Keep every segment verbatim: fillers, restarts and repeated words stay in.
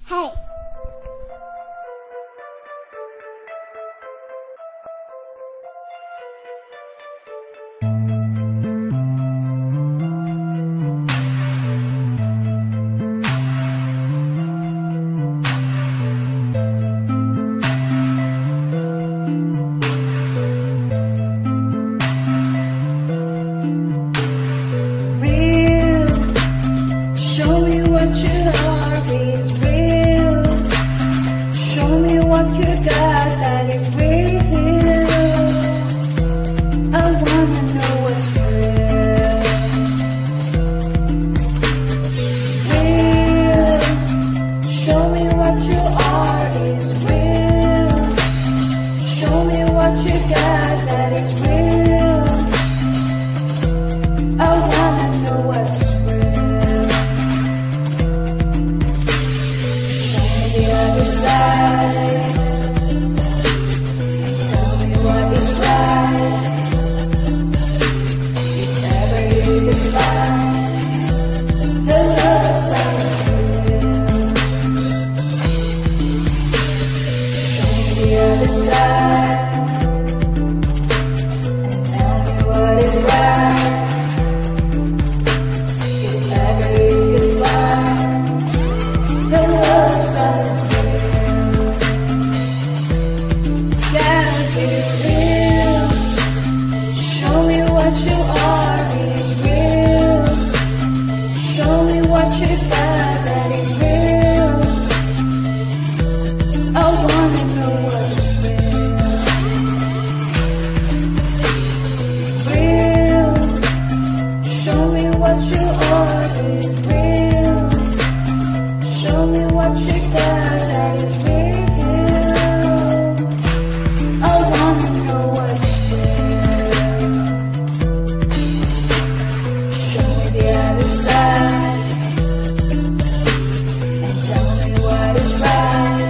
Hey. What you got that is real, I wanna know what's real. Real, show me what you are is real. Show me what you got that is real, I wanna know what's real. Show me the other side. Side and tell me what is right. If ever you could find the love side is real, gotta be real. Show me what you are is real. Show me what you got that is real, I wanna know what's what you are is real. Show me what you got that is real, I wanna know what's real. Show me the other side and tell me what is right.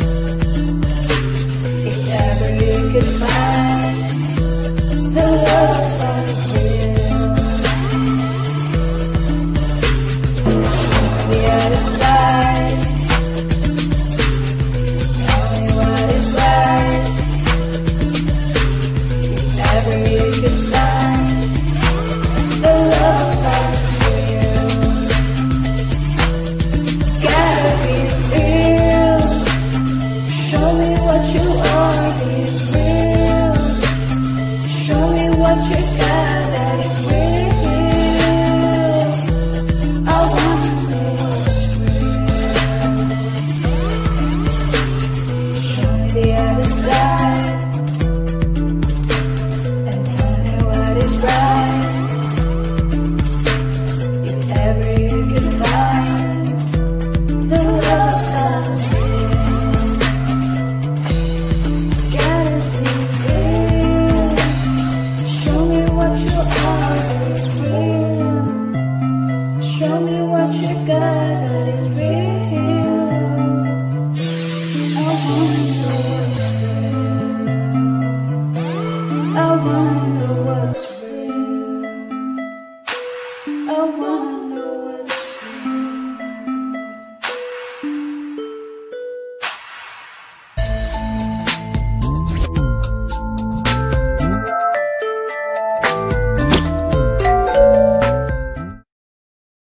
If ever you could find the love side is real, the other side, tell me what is right. If ever you could find the love side is real, gotta be real. Show me what you are is real. Show me what you got that is real, I want the other side and tell me what is right. If ever you could find the love side is real, gotta be real. Show me what you are is real. Show me what you got that is real.